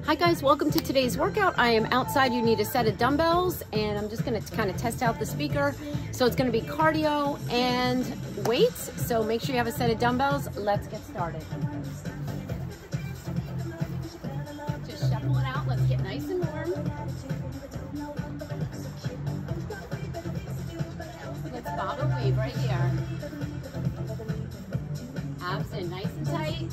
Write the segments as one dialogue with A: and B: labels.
A: Hi guys, welcome to today's workout. I am outside. You need a set of dumbbells and I'm just going to kind of test out the speaker. So it's going to be cardio and weights. So make sure you have a set of dumbbells. Let's get started. Just shuffle it out. Let's get nice and warm. Let's bob and weave right here. Abs in nice and tight.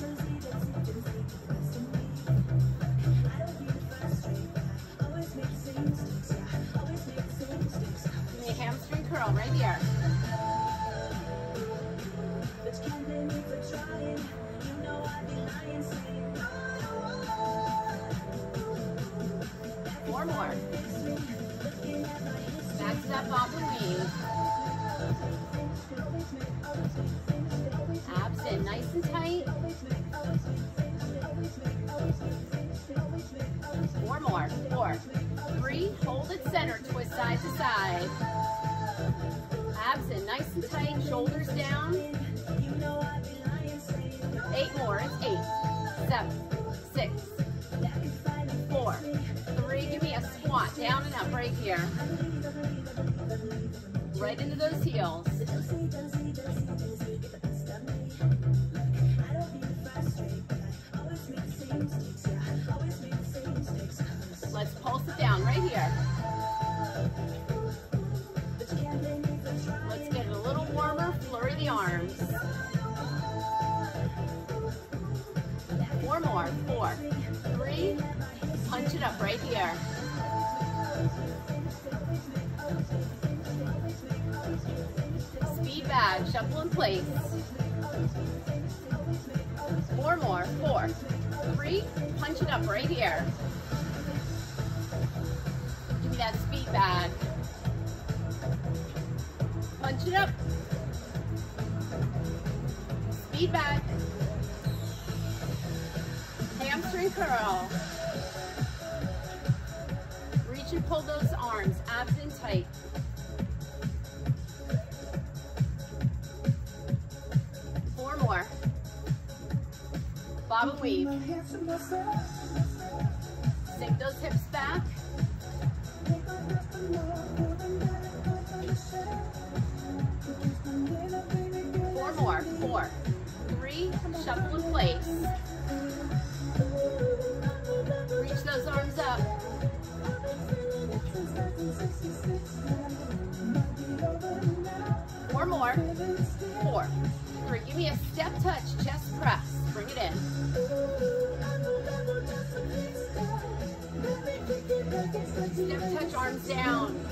A: Hamstring curl right here. Four more. Back to that bob and weave. Abs in nice and tight. Four more. 4, 3, hold it center, twist side to side. Abs in nice and tight, shoulders down. 8 more, it's 8, 7, 6, 4, 3, give me a squat, down and up right here. Right into those heels. Let's pulse it down right here. Let's get it a little warmer, flurry the arms. 4 more, 4, 3, punch it up right here. Speed bag, shuffle in place. 4 more, 4, 3, punch it up right here. Give me that speed bag. Punch it up. Speed bag. Hamstring curl. Reach and pull those arms, abs in tight. Four more. Bob and weave. Sink those hips back. 4 more, 4, 3, shuffle in place. Reach those arms up. 4 more, 4, 3, give me a step touch, chest press, bring it in. Step touch, arms down.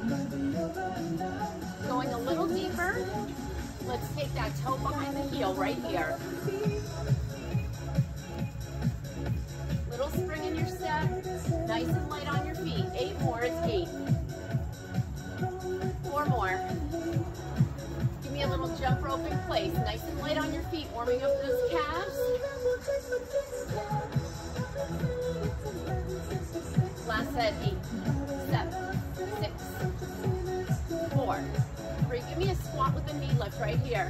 A: Going a little deeper. Let's take that toe behind the heel right here. Little spring in your step. Nice and light on your feet. 8 more, it's 8. 4 more. Give me a little jump rope in place. Nice and light on your feet, warming up those calves. Last set, 8, 7, 6, 4, 3. Give me a squat with a knee lift right here.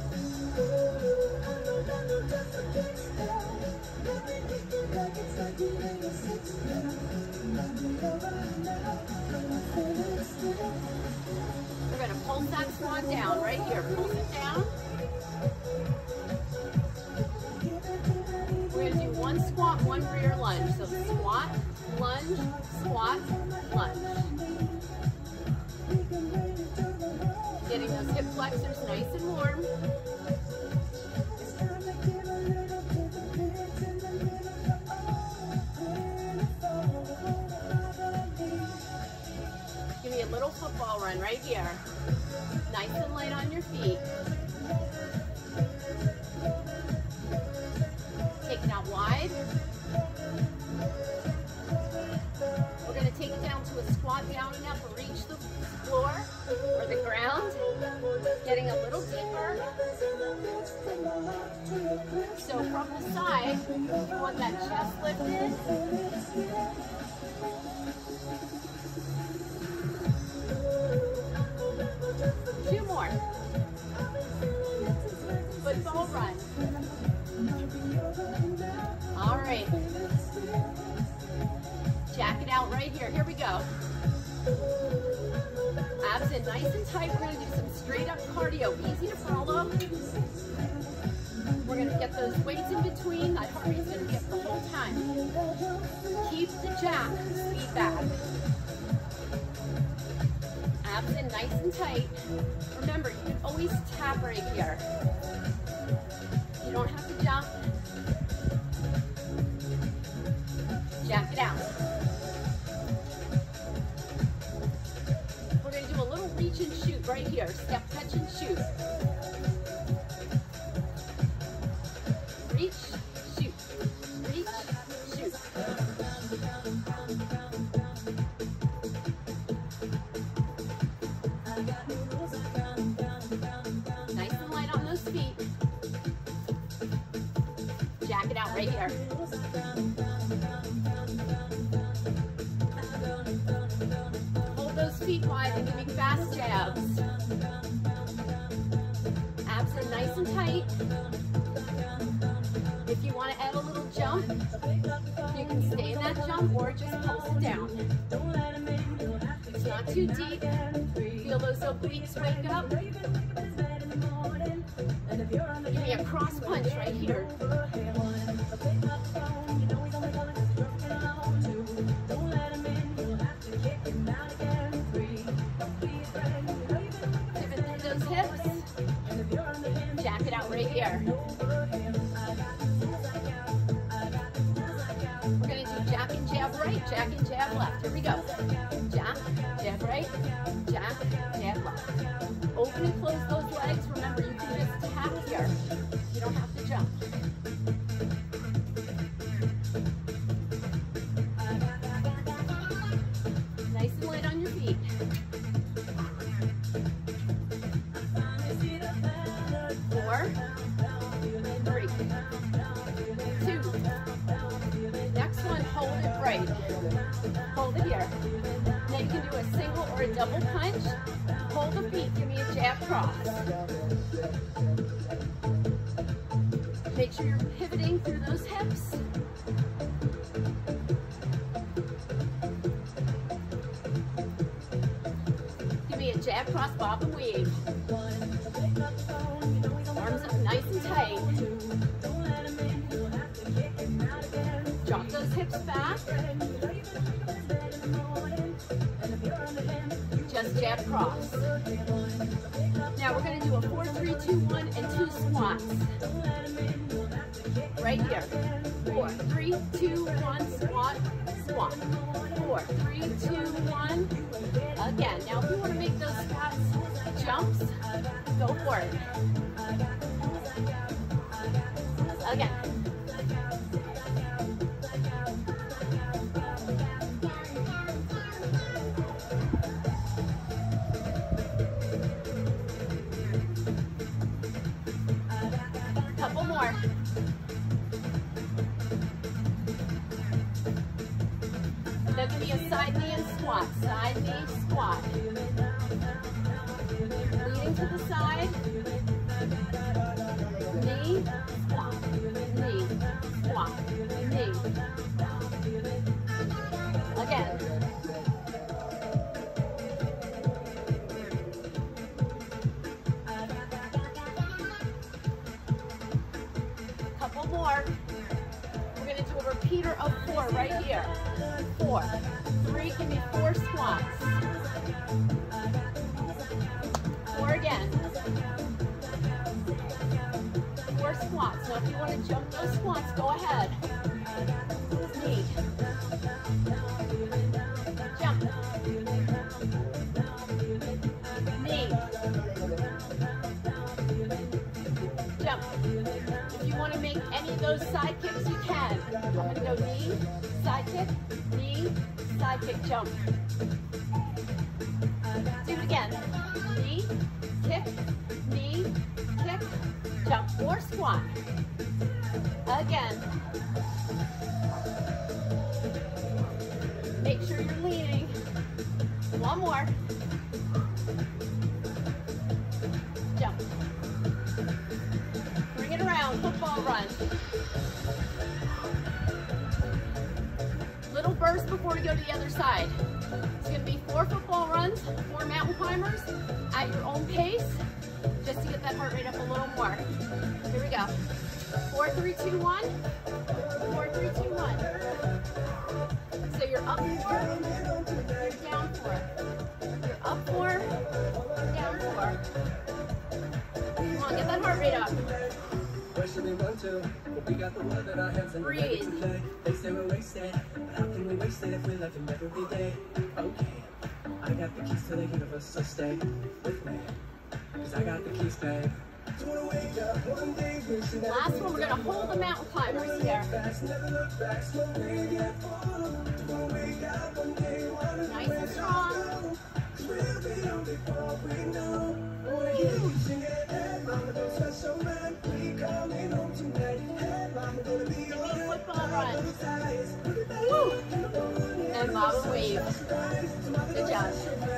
A: We're going to pulse that squat down right here. Pulse it down. We're going to do 1 squat, 1 rear lunge. So squat, lunge, squat, lunge. Getting those hip flexors nice and warm. Give me a little football run right here. Nice and light on your feet. Take it out wide. We're going to take it down to a squat, down and up, reach the floor or the ground. Getting a little deeper. So from the side, you want that chest lifted. Two more. Football run. All right. Jack it out right here. Here we go. Abs in nice and tight. We're going to do some straight up cardio. Easy to follow. We're going to get those weights in between. That heart rate's going to be up the whole time. Keep the jack, speed back. Abs in nice and tight. Remember, you can always tap right here. You don't have to jump. Jack it out. We're going to do a little reach and shoot right here. Step, touch, and shoot. Reach, shoot. Reach, shoot. Nice and light on those feet. Jack it out right here. Hold those feet wide and give me fast jabs. Abs are nice and tight. If you want to add a little jump, you can stay in that jump or just pulse it down. It's not too deep. Feel those obliques wake up. Give me a cross punch right here. Pivot through those hips. Jack it out right here. We're going to do jack and jab right, jack and jab left. Here we go. Jack, jab right, jack, jab left. Open and close those legs. Remember, you can just tap here. You don't have to jump. Nice and light on your feet. 4, 3, 2. Next one, hold it right. Hold it here. Then you can do a single or a double punch. Hold the feet, give me a jab cross. Make sure you're pivoting through those hips. Give me a jab cross, bob and weave. Arms up nice and tight. Drop those hips back. Just jab cross. Now we're going to do a 4, 3, 2, 1, and 2 squats. Right here. 4, 3, 2, 1, squat, squat. 4, 3, 2, 1. Again. Now if you want to make those squats jumps, go for it. Again. Couple more. Then give me a side knee and squat. Side knee, squat. Leaning to the side. Knee, squat. Knee, squat. Knee. Again. Couple more. We're going to do a repeater of 4 right here. 4, 3, give me 4 squats. 4 again. 4 squats. Now if you want to jump those squats, go ahead. Knee. Jump. Knee. Jump. If you want to make any of those side kicks, you can. I'm going to go knee, side kick, knee, side kick, jump. Do it again. Knee, kick, knee, kick, jump, or squat. Again. Make sure you're leaning. One more. Jump. Bring it around, football run. Little just before we go to the other side. It's gonna be 4 football runs, 4 mountain climbers at your own pace, just to get that heart rate up a little more. Here we go. 4, 3, 2, 1. 4, 3, 2, 1. So you're up 4, you're down 4. You're up 4, down 4. Come on, get that heart rate up.
B: Where should we run to? We got the world in our hands and
A: breathe.
B: They say we're wasted, but how can we waste it if we love them every day? Okay, I got the keys to the universe, so stay with me, cause I got the keys, babe.
A: Last one, we're gonna hold the mountain climbers here. Nice and strong. Football run. Woo. And bob and weave. Good job.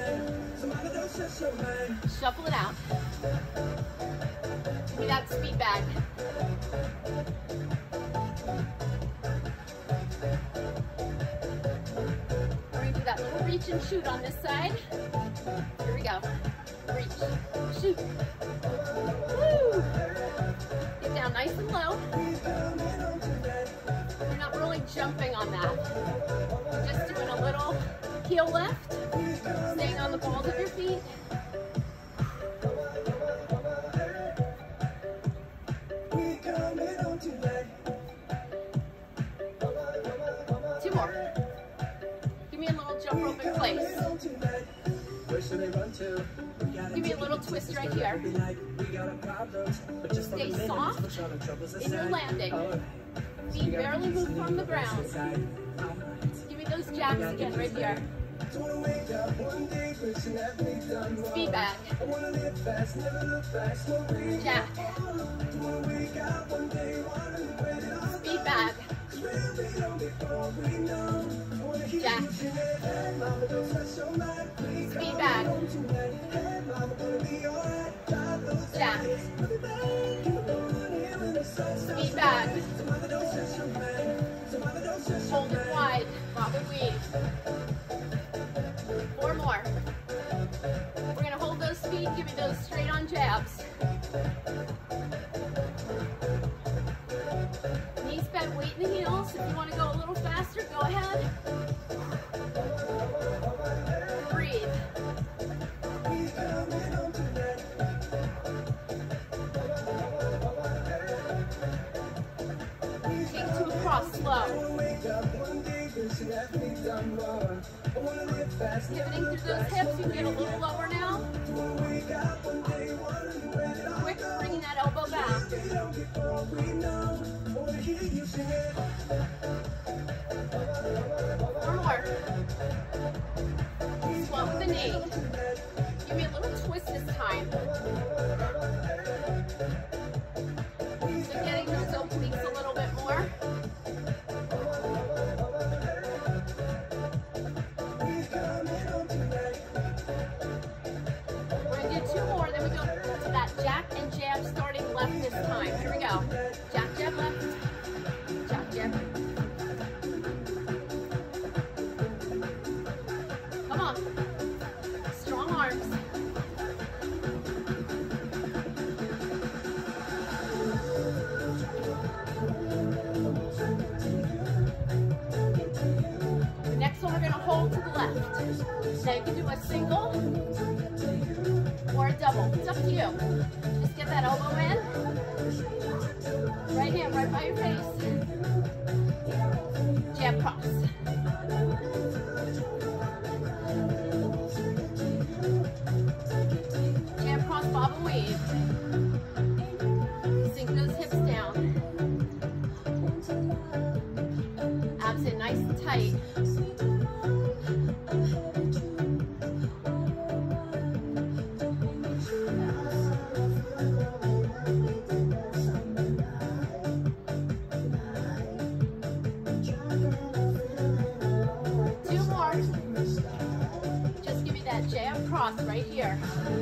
A: Shuffle it out. Give me that speed bag. We're going to do that little reach and shoot on this side. Here we go. Reach, shoot. Woo! Get down nice and low. You're not really jumping on that. You're just doing a little heel lift, staying on the balls of your feet. Two more. Give me a little jump rope in place. Give me a little twist right here. Stay soft in your landing. Feet barely move from the ground. Give me those jacks again right here. Speed back. Jack. Speed back. Jack. Speed back. Jack. Speed back. Hold it wide. Bob and weave. 4 more. We're going to hold those feet. Give me those straight on jabs. Knees bent, weight in the heels. If you want to go a little faster, go ahead. Breathe. Take 2 across, slow. Pivoting through those hips, you can get a little lower now. Quick, bringing that elbow back. 4 more. Swap the knee. Give me a little twist this time. So getting those obliques a little bit more. We're going to do 2 more, then we go to that jack and jab starting left this time. Here we go. Jack, jab, left. Jack, jab. Come on. Strong arms. The next one we're going to hold to the left. Now you can do a single or a double. It's up to you. Just get that elbow in. Right hand right by your face. Jab cross. Jab cross, bob and weave. Sink those hips down. Abs in nice and tight. Right here.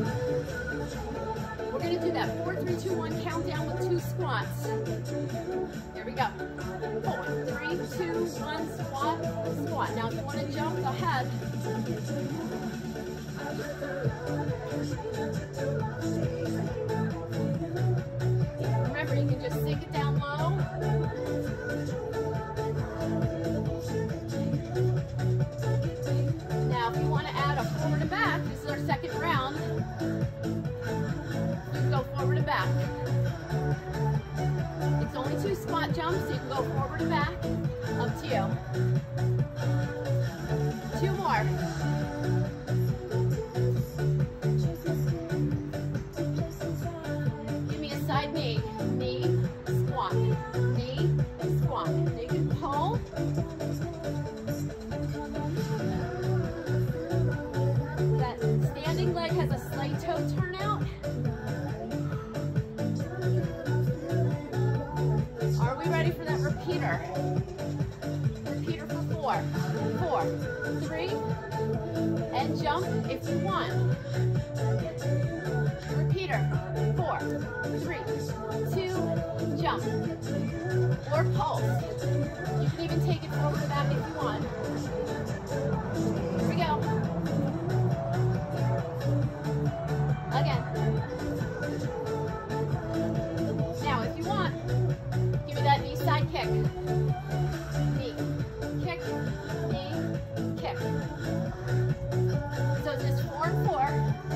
A: We're going to do that 4, 3, 2, 1 countdown with 2 squats. Here we go. 4, 3, 2, 1, squat, squat. want. Now, if you want to jump, go ahead. Remember, you can just sink it down low. Now, if you want to add a forward and back, this is our second round. You can go forward and back. It's only 2 spot jumps, so you can go forward and back. Up to you. 2 more. Give me a side knee. Knee, squat. Knee, squat. You can pull. That standing leg has a slight toe turnout. Are we ready for that repeater? Repeater for 4, 4, 3, and jump if you want. Repeater, 4, 3, 2, jump. Or pulse. You can even take it forward to back if you want. Here we go. Again. Now, if you want, give me that knee side kick. Knee, kick, knee, kick. So just 4 and 4.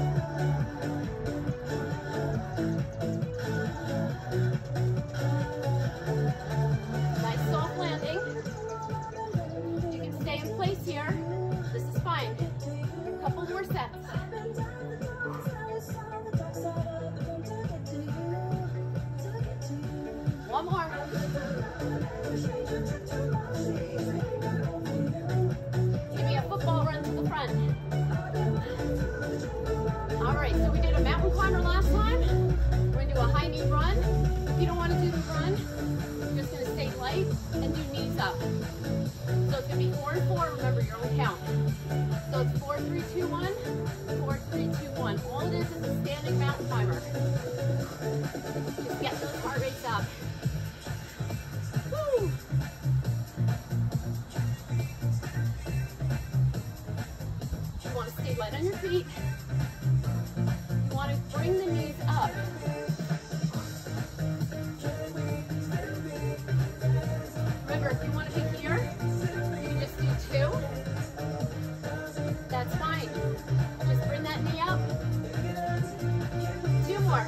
A: Nice soft landing. You can stay in place here. This is fine. A couple more sets. One more. Give me a football run to the front. All right, so we did a mountain climber last time. We're going to do a high knee run. If you don't want to do the run, you're just going to stay light and do knees up. So it's going to be 4 and 4. Remember your own count. So it's 4, 3, 2, 1. 4, 3, 2, 1. All it is a standing mountain climber. Just get those heart rates up. Woo! You want to stay light on your feet. You want to bring the knees up. Remember, if you want to be here, you can just do 2. That's fine. Just bring that knee up. 2 more.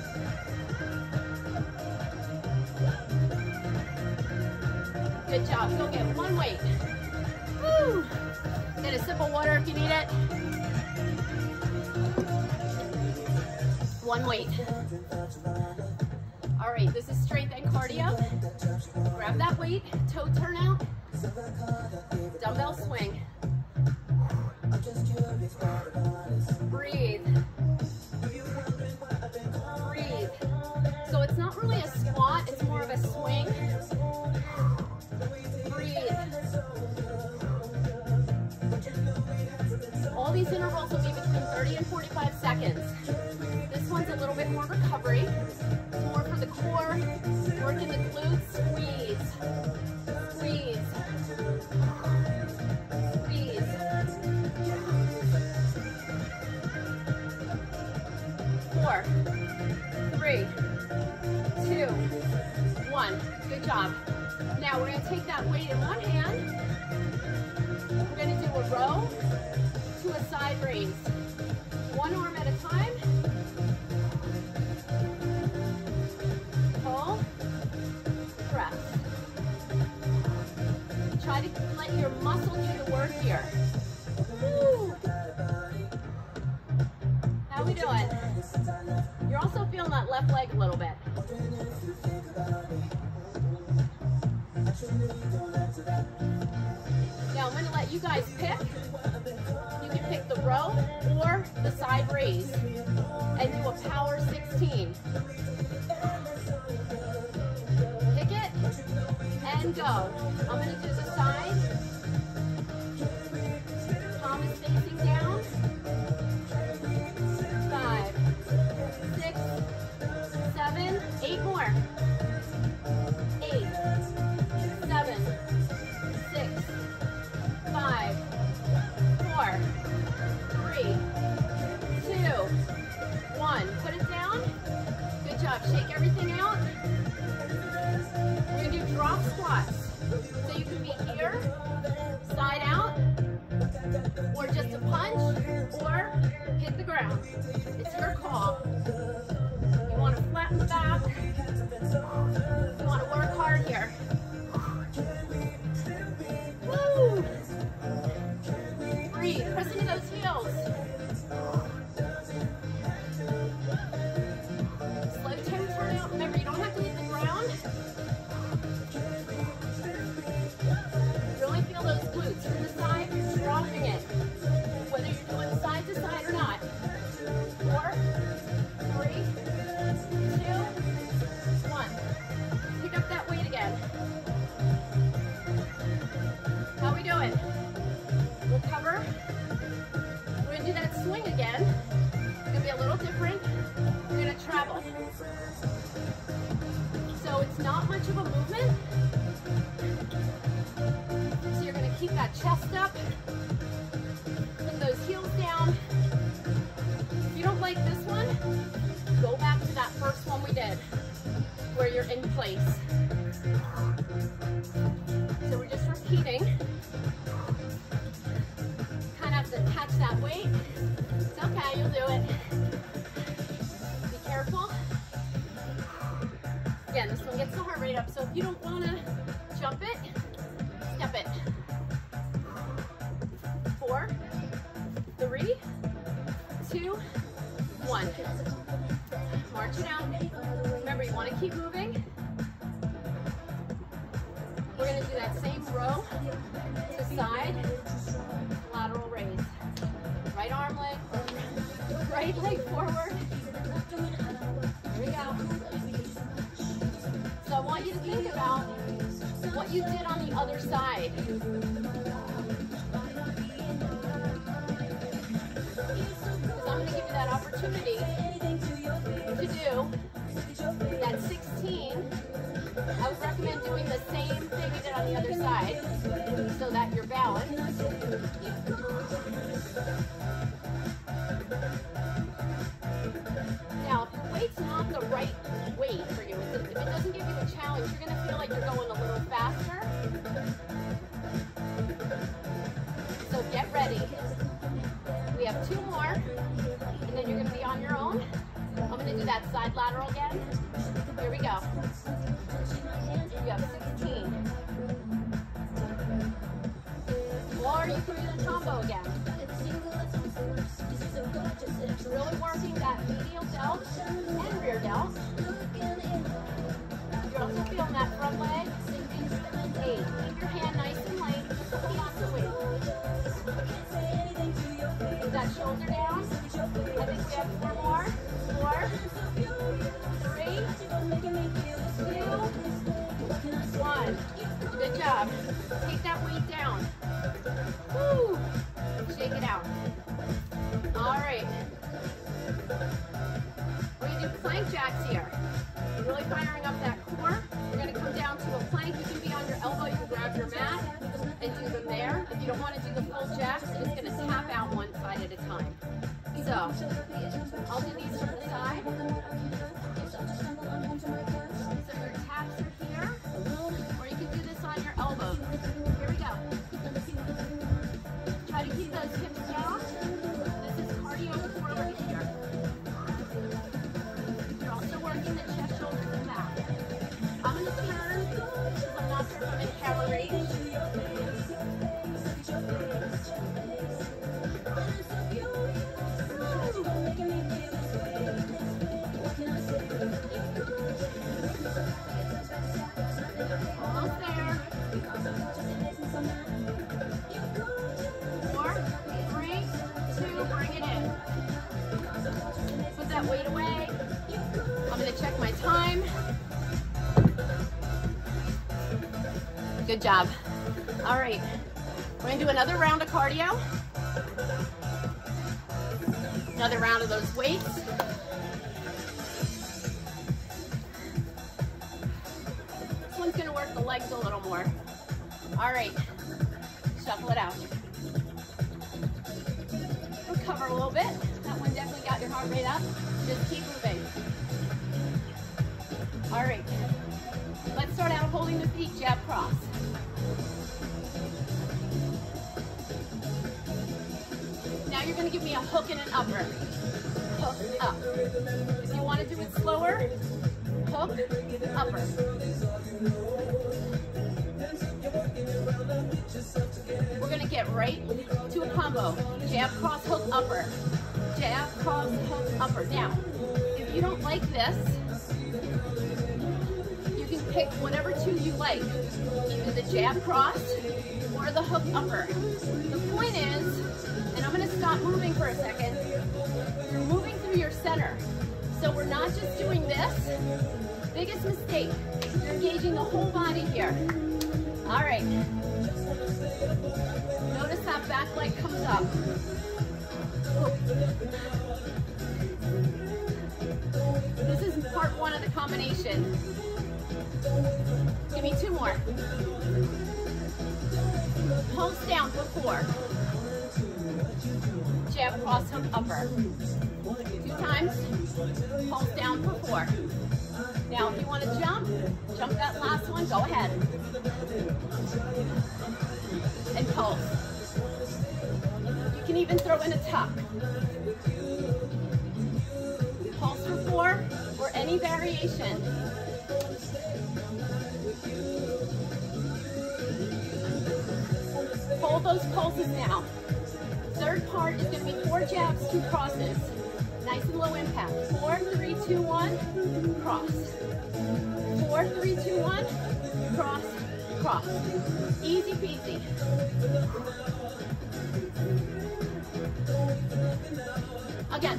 A: Good job. Go get 1 weight. Woo! Get a sip of water if you need it. 1 weight. All right, this is strength and cardio. Grab that weight, toe turn out, dumbbell swing. Breathe. Breathe. So it's not really a squat, it's more of a swing. Breathe. All these intervals will be between 30 and 45 seconds. This one's a little bit more recovery. It's more for the core, working the glutes, squeeze. Squeeze. Squeeze. 4, 3, 2, 1. Good job. Now we're going to take that weight in one hand. We're going to do a row to a side raise. One arm at a time. Pull. Press. Try to let your muscle do the work here. Woo. How we doing? You're also feeling that left leg a little bit. Now I'm going to let you guys pick. You can pick the row or the side raise and do a power 16. Pick it and go. I'm going to do the side. Palm is facing down. 5, 6, 7, 8 more. 8, 7, 6, So you can be here, side out, or just a punch, or hit the ground. It's your call. You want to flatten the back. You want to work hard here. Woo! Breathe. Press into those heels. Slow toe turn out. Remember, you don't have to hit the ground. Really feel those glutes from the side. You're dropping it. Whether you're doing side to side or not. 4, 3, 2, 1. Pick up that weight again. How we doing? Recover. We're gonna do that swing again. It's gonna be a little different. We're gonna travel. So it's not much of a movement. So you're gonna keep that chest up. Put those heels down. If you don't like this one, go back to that first one we did, where you're in place. So we're just repeating. Kind of have to catch that weight. It's okay, you'll do it. Be careful. Again, this one gets the heart rate up, so if you don't want to jump it, step it. 4, 3, 2, 1. March it out. Remember, you want to keep moving. We're going to do that same row to side, lateral raise. Right arm leg, right leg forward. Here we go. So I want you to think about what you did on the other side. Because I'm going to give you that opportunity to do that 16. I would recommend doing the same thing you did on the other side so that you're balanced. Now, if your weight's not the right weight for you, if it doesn't give you a challenge, you're going to feel like you're going a little faster. So get ready. We have 2 more, and then you're going to be on your own. I'm going to do that side lateral again. Here we go. You have 16. Or you can do the combo again. Really working that medial delt and rear delt. You're also feeling that front leg. 8. Keep your hand nice and light. Just hold on to weight. Put that shoulder down. I think we have 4 more. 4, 3, 2, 1. Good job. Take that weight down. Woo! Shake it out. All right. We're going to do plank jacks here. Really firing up that core. We're going to come down to a plank. You can be on your elbow. You can grab your mat and do them there. If you don't want to do the full jacks, you're just going to tap out one side at a time. So, I'll do these from the side. So your taps are here, or you can do this on your elbow. Here we go. Try to keep those hips strong. This is cardio before we're here. You're also working the chest, shoulders, and back. I'm going to turn because I'm not sure if I'm in camera range. Almost there. 4, 3, 2, bring it in. Put that weight away. I'm going to check my time. Good job. All right. We're going to do another round of cardio. Another round of those weights. This one's going to work the legs a little more. All right. Shuffle it out. Recover a little bit. That one definitely got your heart rate up. Just keep moving. All right. Let's start out holding the feet jab cross. gonna give me a hook and an upper. Hook, up. If you wanna do it slower, hook, upper. We're gonna get right to a combo. Jab, cross, hook, upper. Jab, cross, hook, upper. Now, if you don't like this, you can pick whatever two you like. Either the jab, cross, or the hook, upper. The point is, and I'm gonna stop moving for a second, you're moving through your center. So we're not just doing this. Biggest mistake, you're engaging the whole body here. All right. Notice that back leg comes up. This is part one of the combination. Give me two more. Pulse down for 4. Jab, cross, hook, upper. 2 times. Pulse down for 4. Now, if you want to jump that last one, go ahead. And pulse. You can even throw in a tuck. Pulse for 4 or any variation. Hold those pulses now. Third part is going to be 4 jabs, 2 crosses. Nice and low impact. 4, 3, 2, 1, cross. 4, 3, 2, 1, cross, cross. Easy peasy. Again.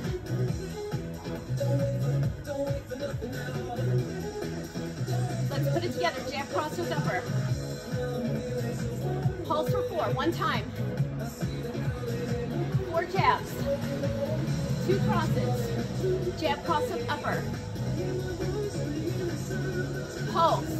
A: Let's put it together. Jab, cross, hook, upper. Pulse for 4, 1 time. 4 jabs. 2 crosses. Jab, cross, hook, upper. Pulse.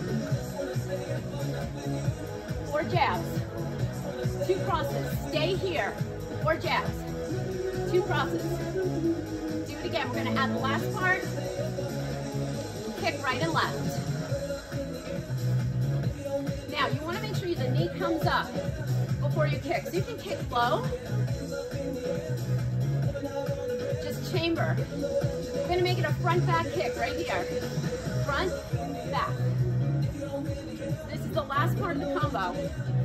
A: 4 jabs. 2 crosses. Stay here. 4 jabs. 2 crosses. Do it again. We're going to add the last part. Kick right and left. Now, you want to make sure the knee comes up before you kick. So you can kick low. Just chamber. We're going to make it a front-back kick right here. Front, back. This is the last part of the combo.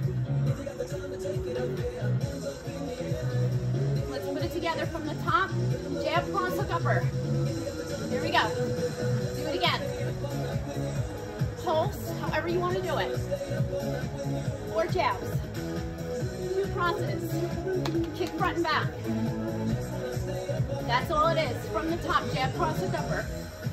A: Let's put it together from the top. Jab, cross, hook, upper. Here we go. Do it again. Pulse, however you want to do it. 4 jabs. 2 crosses. Kick front and back. That's all it is. From the top, jab, cross, hook, upper.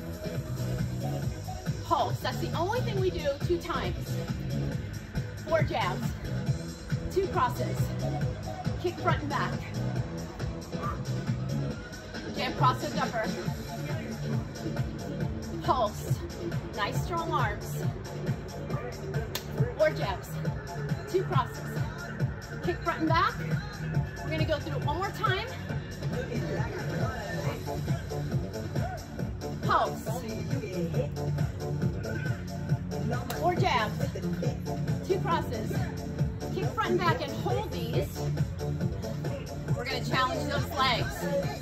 A: Pulse. That's the only thing we do 2 times. 4 jabs. 2 crosses. Kick front and back. Jab, cross, hook, upper. Pulse. Nice strong arms. 4 jabs. 2 crosses. Kick front and back. We're going to go through it one more time. Pulse. 4 jabs. 2 crosses. Kick front and back and hold these. We're going to challenge those legs.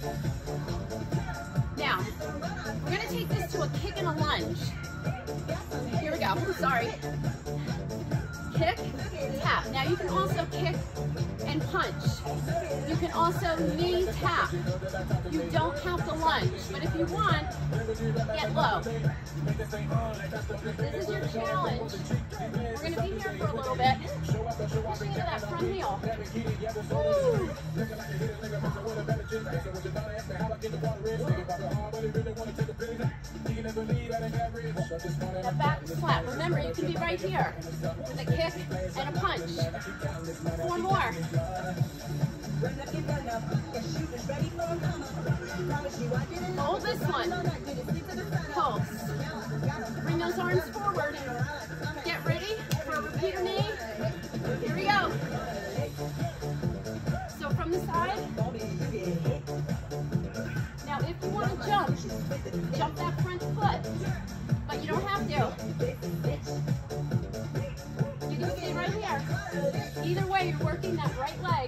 A: Now, we're going to take this to a kick and a lunge. Here we go. Sorry. Kick, tap. Now you can also kick and punch. You can also knee tap. You don't have to lunge, but if you want, get low. This is your challenge. We're going to be here for a little bit. Pushing into that front heel. Woo. The back is flat. Remember, you can be right here with a kick and a punch. 4 more. Hold this one. Pulse. Bring those arms forward. Get ready for a repeater knee. Here we go. So from the side. Now if you want to jump that front foot. But you don't have to. You can stay right here. Either way, you're working that right leg.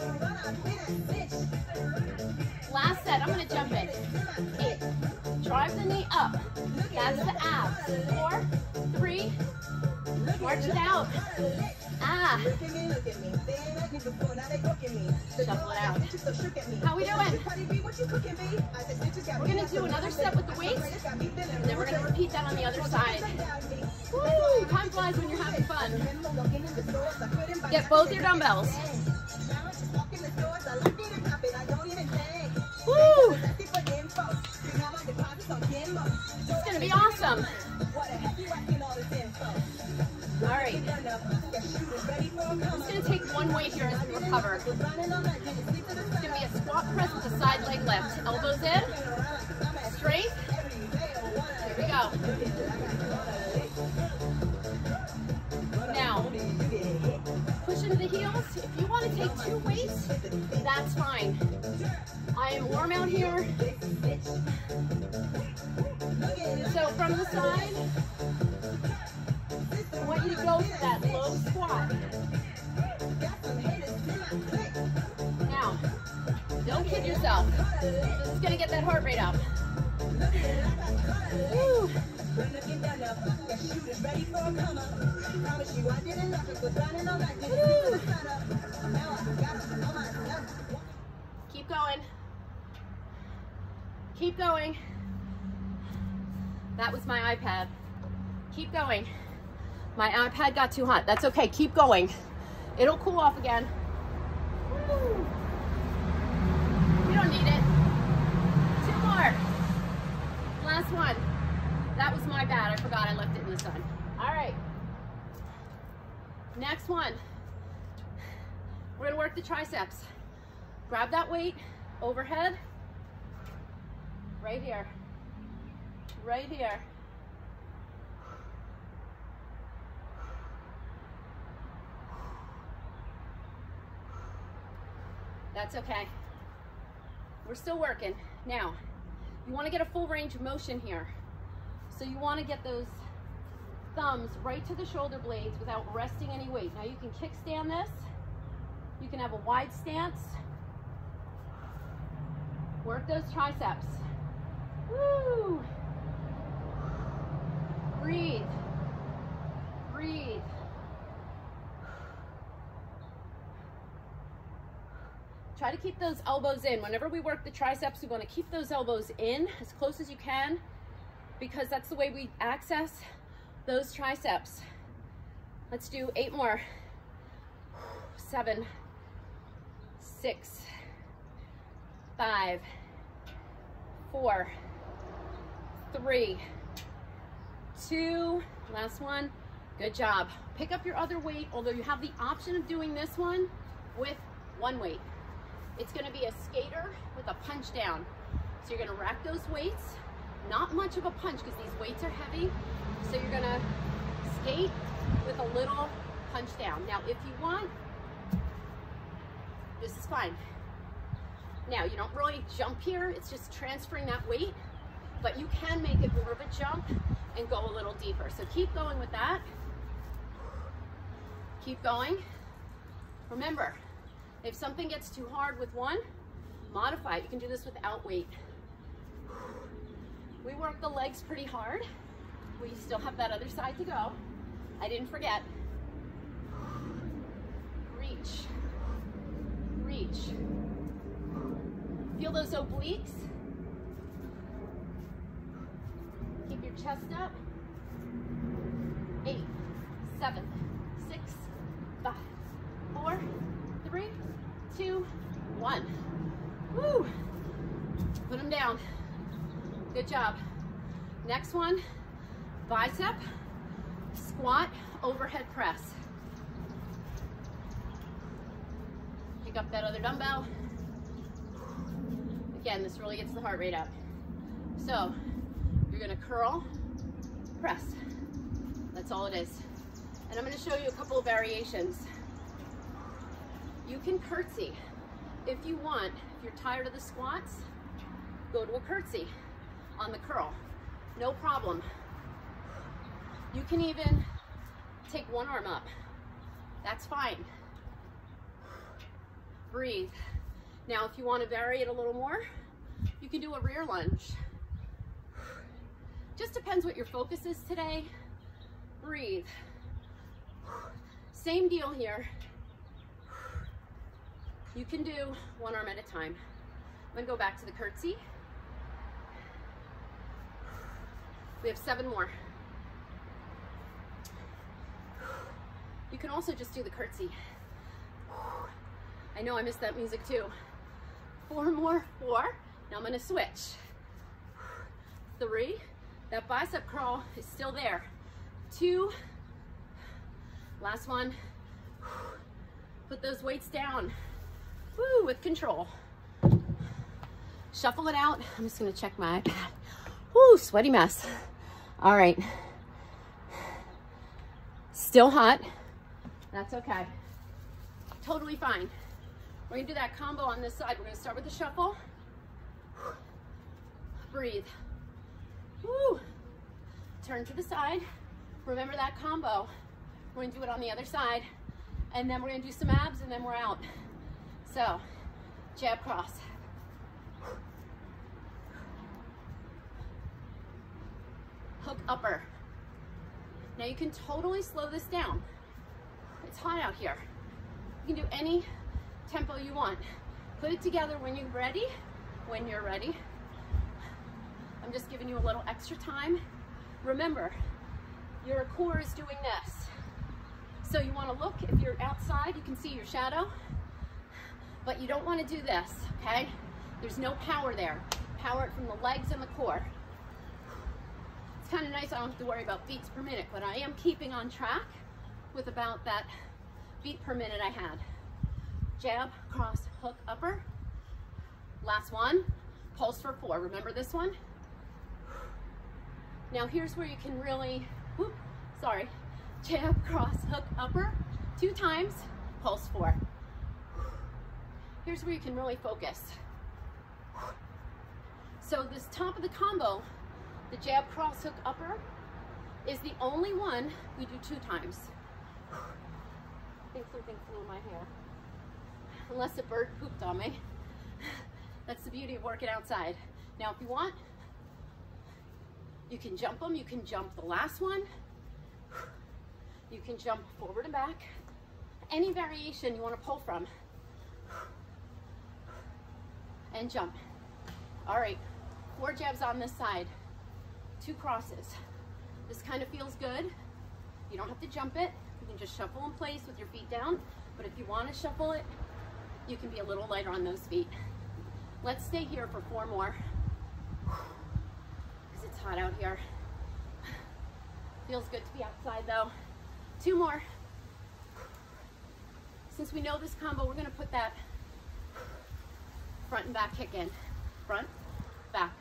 A: Last set, I'm gonna jump in. 8. Drive the knee up. That's the abs. 4, 3, march it out. Ah. Shuffle it out. How we doing? We're gonna do another set with the weights, and then we're gonna repeat that on the other side. Woo! Time flies when you're having fun. Get both your dumbbells. Woo! It's gonna be awesome. All right. I'm just gonna take one weight here as we recover. It's gonna be a squat press with a side leg lift. Elbows in, straight. Here we go. Now, push into the heels. If you want to take 2 weights, that's fine. I am warm out here. So from the side, I want you to go for that low squat. Now, don't kid yourself. This is going to get that heart rate up. Woo. Woo. Keep going. Keep going. That was my iPad. Keep going. My iPad got too hot. That's okay. Keep going. It'll cool off again. Woo. You don't need it. 2 more. Last one. That was my bad. I forgot I left it in the sun. All right. Next one. We're going to work the triceps. Grab that weight overhead. Right here. Right here. That's okay. We're still working. Now, you want to get a full range of motion here. So you want to get those thumbs right to the shoulder blades without resting any weight. Now you can kickstand this. You can have a wide stance. Work those triceps. Woo! Breathe. Breathe. Try to keep those elbows in. Whenever we work the triceps, we want to keep those elbows in as close as you can, because that's the way we access those triceps. Let's do 8 more. 7, 6, 5, 4, 3, 2, last one. Good job. Pick up your other weight, although you have the option of doing this one with 1 weight. It's going to be a skater with a punch down. So you're going to rack those weights. Not much of a punch because these weights are heavy. So you're going to skate with a little punch down. Now, if you want, this is fine. Now, you don't really jump here. It's just transferring that weight, but you can make it more of a jump and go a little deeper. So keep going with that. Keep going. Remember, if something gets too hard with one, modify it. You can do this without weight. We work the legs pretty hard. We still have that other side to go. I didn't forget. Reach. Reach. Feel those obliques. Keep your chest up. 8, 7, 6, 5, 4, 3, 2, 1. Woo! Put them down. Good job. Next one, bicep, squat, overhead press. Pick up that other dumbbell. Again, this really gets the heart rate up. So, you're gonna curl, press. That's all it is. And I'm gonna show you a couple of variations. You can curtsy. If you want, if you're tired of the squats, go to a curtsy on the curl. No problem. You can even take one arm up That's fine. Breathe. Now, if you want to vary it a little more, you can do a rear lunge. Just depends what your focus is today. Breathe. Same deal here. You can do one arm at a time. I'm gonna go back to the curtsy. We have 7 more. You can also just do the curtsy. I know I missed that music too. 4 more, 4. Now I'm gonna switch. 3, that bicep curl is still there. 2, last one. Put those weights down. Woo, with control. Shuffle it out. I'm just gonna check my iPad. Woo, sweaty mess. All right. Still hot. That's okay. Totally fine. We're gonna do that combo on this side. We're gonna start with the shuffle. Breathe. Woo. Turn to the side. Remember that combo. We're gonna do it on the other side. And then we're gonna do some abs and then we're out. So, jab cross. Hook upper. Now you can totally slow this down. It's hot out here. You can do any tempo you want. Put it together when you're ready. When you're ready. I'm just giving you a little extra time. Remember, your core is doing this. So you want to look, if you're outside, you can see your shadow, but you don't want to do this, okay? There's no power there. Power it from the legs and the core. It's kind of nice, I don't have to worry about beats per minute, but I am keeping on track with about that beat per minute I had. Jab, cross, hook, upper. Last one, pulse for 4. Remember this one? Now here's where you can really, whoop, sorry. Jab, cross, hook, upper, 2 times, pulse 4. Here's where you can really focus. So this top of the combo, the jab, cross, hook, upper, is the only one we do 2 times. I think something flew in my hair. Unless a bird pooped on me. That's the beauty of working outside. Now if you want, you can jump them. You can jump the last one. You can jump forward and back. Any variation you want to pull from. And jump. All right, 4 jabs on this side. 2 crosses. This kind of feels good. You don't have to jump it. You can just shuffle in place with your feet down. But if you want to shuffle it, you can be a little lighter on those feet. Let's stay here for 4 more. Because it's hot out here. Feels good to be outside though. 2 more. Since we know this combo, we're going to put that front and back kick in. Front, back.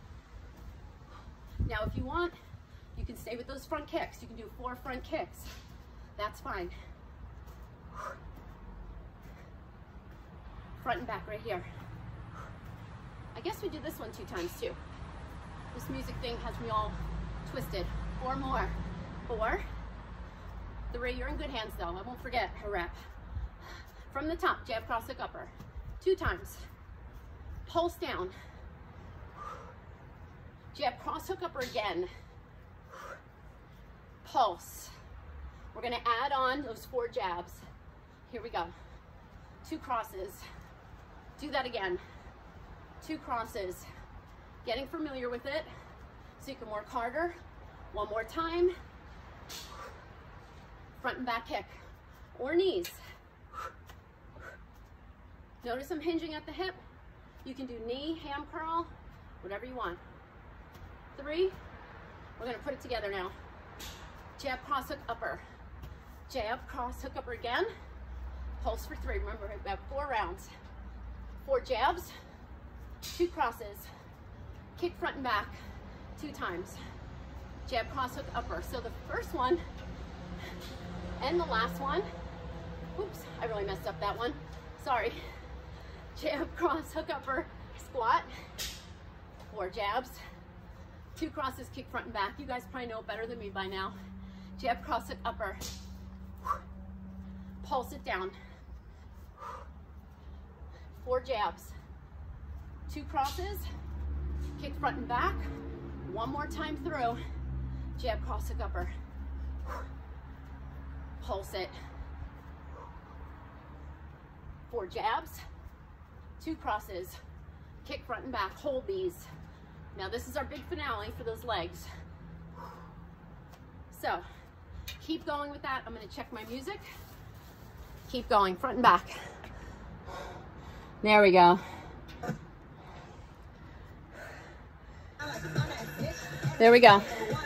A: Now if you want, you can stay with those front kicks. You can do 4 front kicks. That's fine. Front and back right here. I guess we do this one 2 times too. This music thing has me all twisted. 4 more. 4. 3, you're in good hands though. I won't forget a rep. From the top, jab, cross, hook, upper. 2 times. Pulse down. Jab, cross, hook, upper again. Pulse. We're gonna add on those 4 jabs. Here we go. 2 crosses. Do that again. 2 crosses. Getting familiar with it so you can work harder. 1 more time. Front and back kick. Or knees. Notice I'm hinging at the hip. You can do knee, ham curl, whatever you want. 3. We're gonna put it together now. Jab, cross, hook, upper. Jab, cross, hook, upper again. Pulse for 3. Remember, we have 4 rounds. 4 jabs, 2 crosses, kick front and back 2 times. Jab, cross, hook, upper. So the first one and the last one, oops, I really messed up that one. Sorry. Jab, cross, hook, upper, squat. 4 jabs, 2 crosses, kick front and back. You guys probably know it better than me by now. Jab, cross, hook, upper. Pulse it down. 4 jabs. 2 crosses. Kick front and back. 1 more time through. Jab, cross, hook, upper. Pulse it. 4 jabs. 2 crosses. Kick front and back. Hold these. Now this is our big finale for those legs. So keep going with that. I'm going to check my music. Keep going, front and back. There we go. There we go.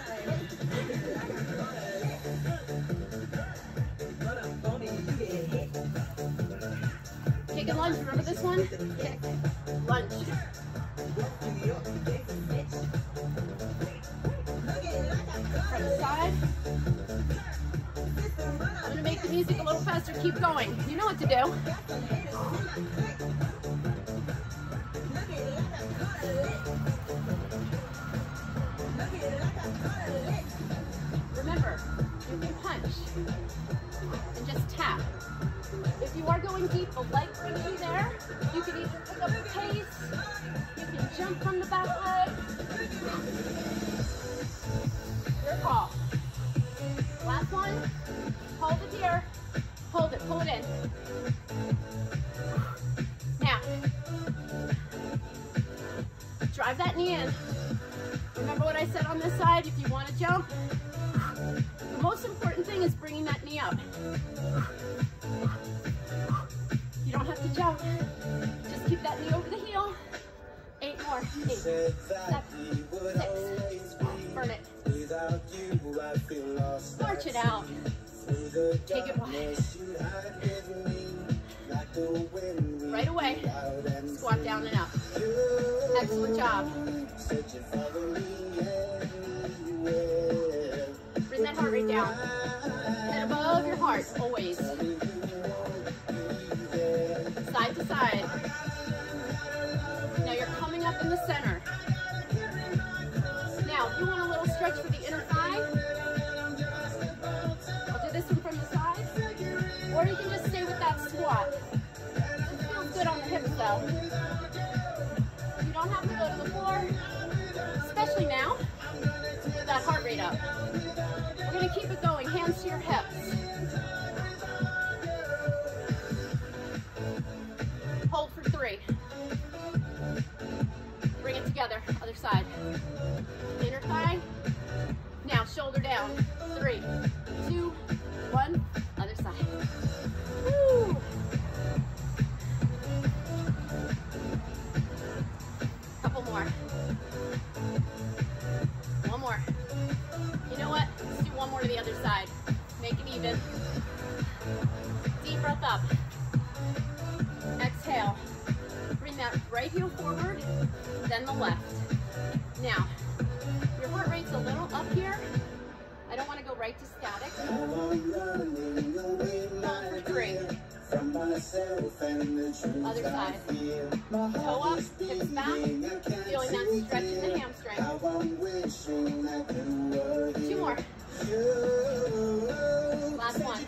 A: Kick and lunge. Remember this one? Kick, lunge. From the side. I'm going to make the music a little faster. Keep going. You know what to do. Remember, you can punch and just tap. If you are going deep, the leg brings you there. You can either pick up the pace, you can jump from the back leg. Your call. Last one. Hold it here. Hold it. Pull it in. Now, drive that knee in. Remember what I said on this side? If you want to jump, the most important thing is bringing that knee up. You don't have to jump. Just keep that knee over the heel. 8 more. 8, 7, 6. Burn it. March it out. Take it wide. Right away. Squat down and up. Excellent job. Bring that heart rate down. Head above your heart, always. Side to side. Now you're coming up in the center. Now, if you want a little stretch for the inner thigh, I'll do this one from the side. Or you can just stay with that squat. It feels good on the hips though. You don't have to go to the floor, especially now, with that heart rate up. We're going to keep it going, hands to your hips. Hold for 3. Bring it together, other side. Inner thigh. Now shoulder down. 3, 2, 1, other side. Woo. Couple more. One more. You know what? Let's do one more to the other side. Make it even. Deep breath up. Exhale. Bring that right heel forward, then the left. Now, your heart rate's a little up here. I don't want to go right to static. Hold for 3. Other side. Toe up, hips back. Feeling that stretch in the hamstring. 2 more. Last one.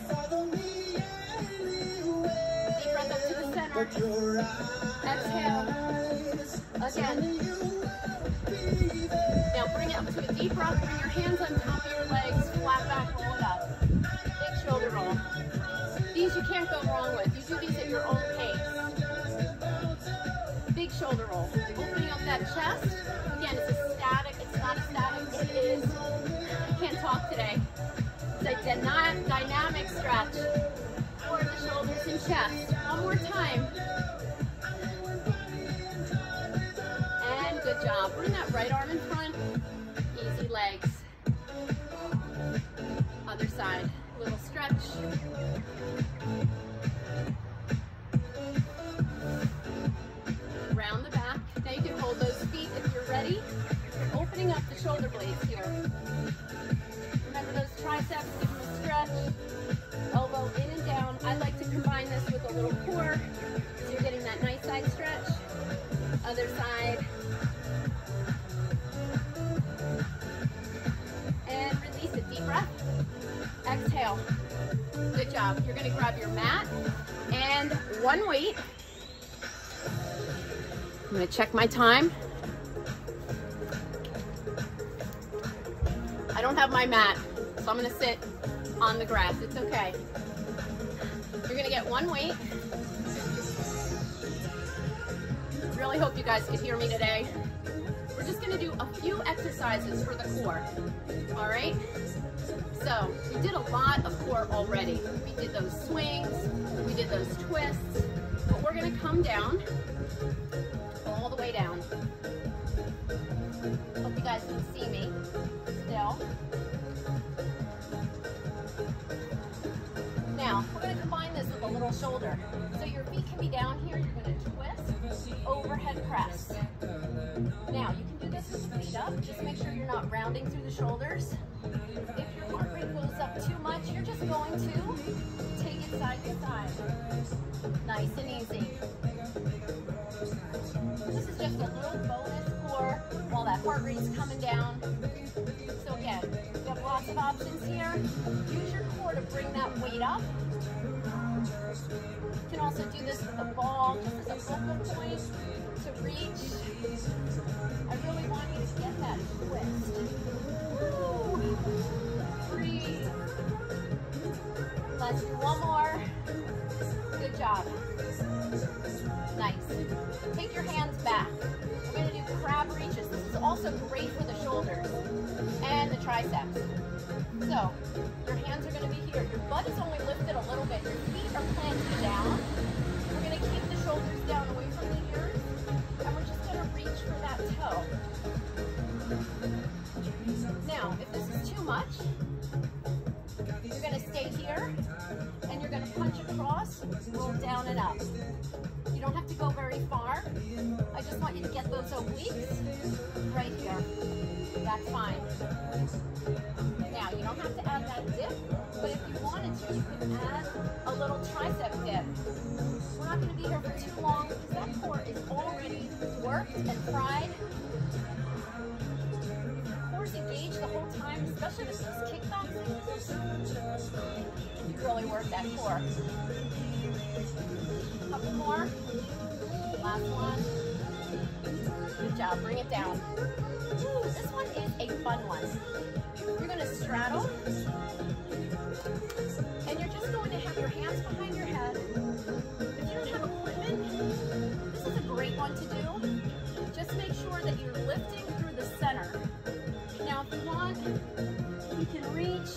A: Deep breath up to the center. Exhale. Again. Now bring it up to a deep breath. Bring your hands on top of your legs. Flat back, roll it up. Big shoulder roll. These you can't go wrong with. You do these at your own pace. Big shoulder roll. Opening up that chest. Again, it's a static. It's not a static. It is. I can't talk today. It's a dynamic stretch for the shoulders and chest. One more time. And good job. Bring that right arm in front. Easy legs. Other side. Little stretch. Round the back. Now you can hold those feet if you're ready. You're opening up the shoulder blades here. Remember those triceps, give them a stretch. Elbow in and down. I like to combine this with a little core, so you're getting that nice side stretch. Other side. And release it. Deep breath. Exhale. Good job. job. You're gonna grab your mat and one weight. I'm gonna check my time. I don't have my mat, so I'm gonna sit on the grass. It's okay. You're gonna get one weight. Really hope you guys could hear me today. We're just gonna do a few exercises for the core, all right? So we did a lot of core already. We did those swings, we did those twists, but we're gonna come down, all the way down. Hope you guys can see me still. Now, we're gonna combine this with a little shoulder. So your feet can be down here, you're gonna twist, overhead press. Now, you can do this with the feet up, just make sure you're not rounding through the shoulders. If your heart rate goes up too much, you're just going to take it side to side. Nice and easy. This is just a little bonus core while that heart rate's coming down. So again, you have lots of options here. Use your core to bring that weight up. You can also do this with a ball, just as a focal point to reach. I really want you to get that twist. Woo. Breathe. Let's do one more. Good job. Nice. Take your hands back. We're going to do crab reaches. This is also great for the shoulders and the triceps. So, your hands are going to be here. Your butt is only lifted a little bit. Your feet are planted down. We're going to keep the shoulders down away from the ears. And we're just going to reach for that toe. Now, if this is too much, you're going to stay here. And you're going to punch across, roll down and up. You don't have to go very far. I just want you to get those obliques right here. That's fine. Now, you don't have to add that dip, but if you wanted to, you can add a little tricep dip. We're not going to be here for too long because that core is already worked and fried. If your core's engaged the whole time, especially with those kickboxing moves, you really work that core. Couple more. Last one. Good job. Bring it down. Ooh, this one is a fun one. You're going to straddle. And you're just going to have your hands behind your head. If you don't have equipment, this is a great one to do. Just make sure that you're lifting through the center. Now, if you want, you can reach.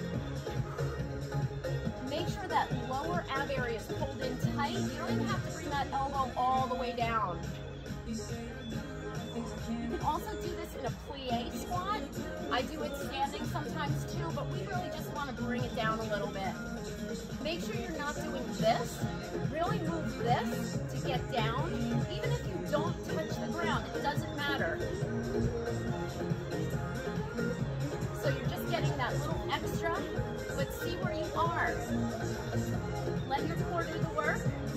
A: Make sure that lower ab area is pulled in tight. You don't even have to bring that elbow all the way down. You can also do this in a plie squat. I do it standing sometimes too, but we really just want to bring it down a little bit. Make sure you're not doing this. Really move this to get down. Even if you don't touch the ground, it doesn't matter. So you're just getting that little extra, but see where you are. Let your core do the work.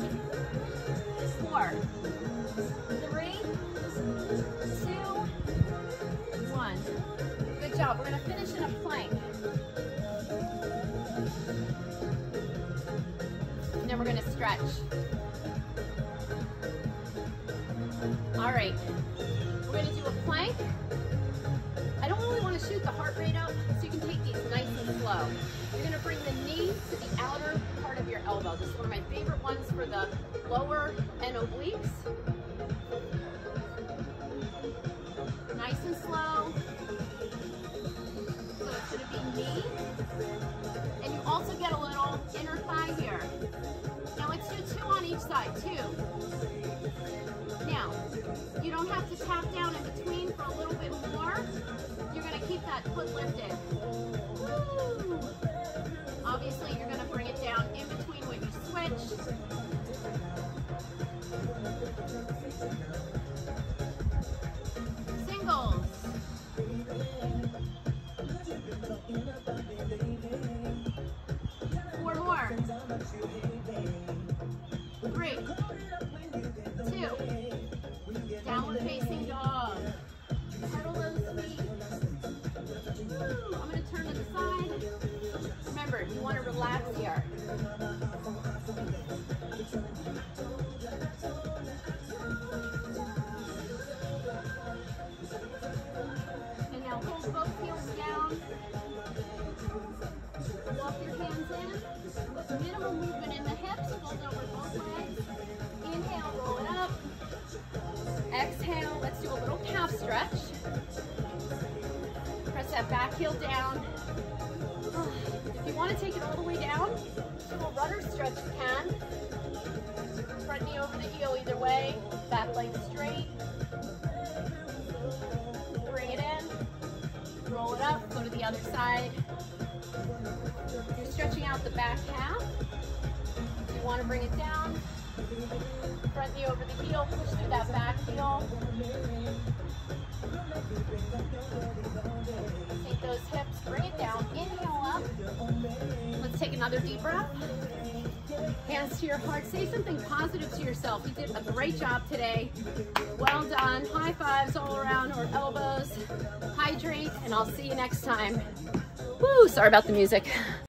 A: 4, 3, 2, 1. Good job. We're going to finish in a plank. And then we're going to stretch. All right. We're going to do a plank. I don't really want to shoot the heart rate up, so you can take these nice and slow. You're going to bring the knee to the outer part of your elbow. This is one of my favorite ones for the lower and obliques. Nice and slow. So it's going to be knee. And you also get a little inner thigh here. Now let's do 2 on each side, 2. Now, you don't have to tap down in between for a little bit more. You're going to keep that foot lifted. Woo! Obviously, you're going to bring it down in between when you switch. Singles. Four more. 3, 2. Downward facing dog. Pedal those feet. Woo! I'm again. Front knee over the heel either way. Back leg straight. Bring it in. Roll it up. Go to the other side. You're stretching out the back half. You want to bring it down. Front knee over the heel. Push through that back heel. Sink those hips. Bring it down. Inhale up. Let's take another deep breath. Hands to your heart. Say something positive to yourself. You did a great job today. Well done. High fives all around, or elbows. Hydrate, and I'll see you next time. Woo, sorry about the music.